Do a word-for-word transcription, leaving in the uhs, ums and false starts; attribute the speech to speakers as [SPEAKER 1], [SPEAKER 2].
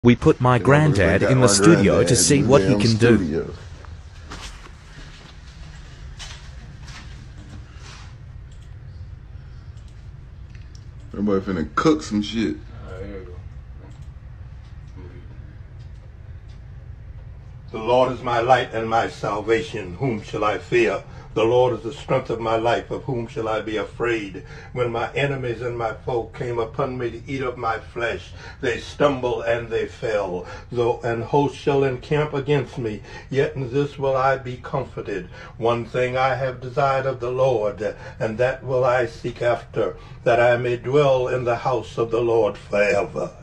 [SPEAKER 1] We put my granddad in the studio to see what he can do.
[SPEAKER 2] Everybody finna cook some shit.
[SPEAKER 3] The Lord is my light and my salvation. Whom shall I fear? The Lord is the strength of my life. Of whom shall I be afraid? When my enemies and my foe came upon me to eat up my flesh, they stumbled and they fell. Though an host shall encamp against me, yet in this will I be comforted. One thing I have desired of the Lord, and that will I seek after, that I may dwell in the house of the Lord forever.